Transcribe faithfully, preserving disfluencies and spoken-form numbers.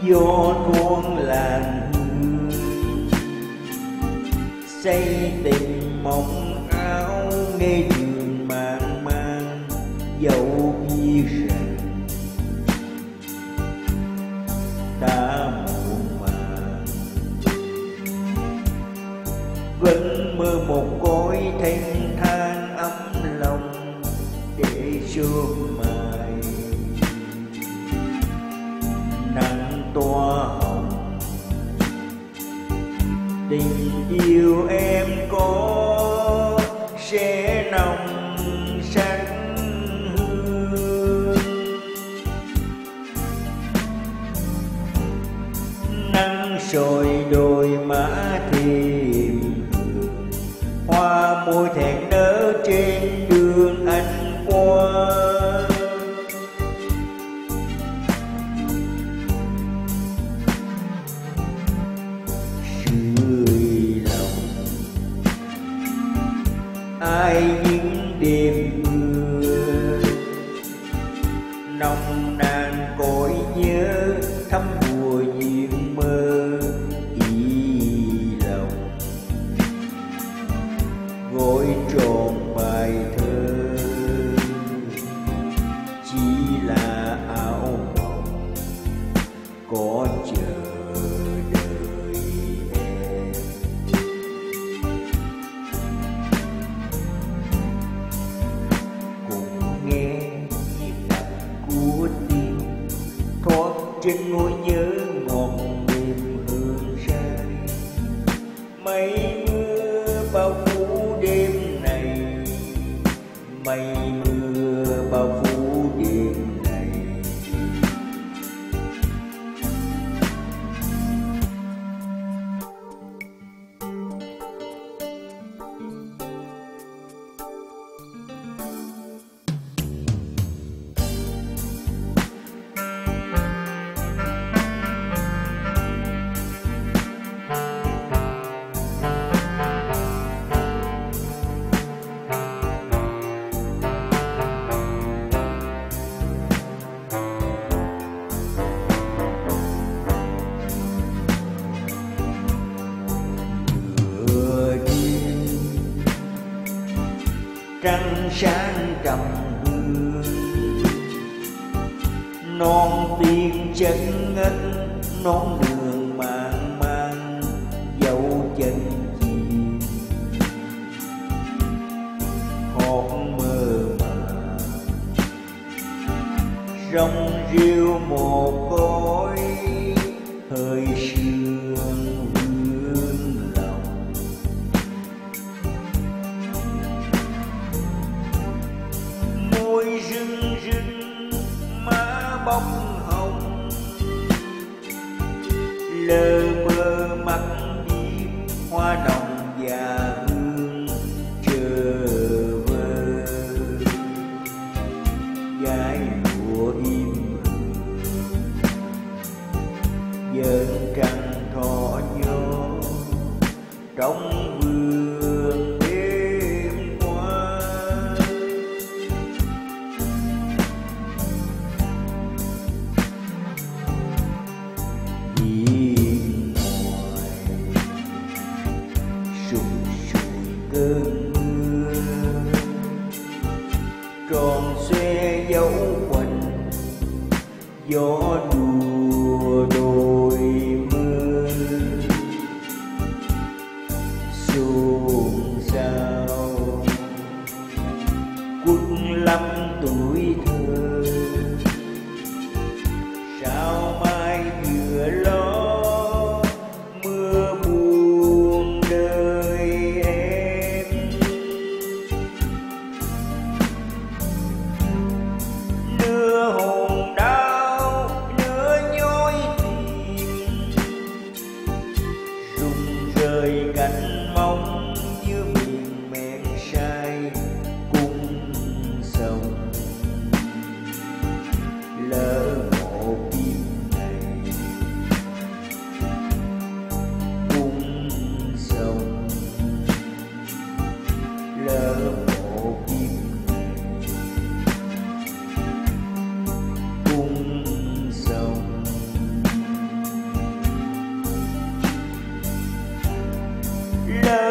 gió thoáng làn hương, say tình mộng áo nghe đường mang mang dẫu biết rằng đã muộn màng. Vẫn mơ một cõi thanh thang ấm lòng để sớm mai nắng tỏa hồng. Tình yêu em có sẽ nồng sắc hương, nắng soi đôi má thêm hương, hoa môi thẹn nở trên đường anh qua. Sưởi lòng ai những đêm mưa, nồng nàn cõi nhớ thắm mùa duyên mơ ý lòng. Gói tròn bài thơ chỉ là áo mộng có chờ đợi em. Cùng nghe nhịp đập của tim thoát trên nỗi nhớ ngọt mềm hương say. Mây mưa bao phủ đêm này, mây mưa bao phủ đêm này. Trăng sáng trầm hương, non tiên chân ngất non đường mang mang dấu chân chim. Hót mơ màng rong rêu một cõi hơi sương vương lòng. Môi rưng rưng má bóng hồng, lờ mơ mắt đêm hoa nồng và hương chờ vơ. Gái lụa im dần trăng thọ nhớ trong vườn đêm qua. Hiên ngoài sụp sùi cơn mưa, tròn xoe dấu quanh gió đùa đôi mưa. Xôn xao quất lắm tuổi thơ, sao mai vừa lo mưa buồn đời em. Nửa hồn đau lỡ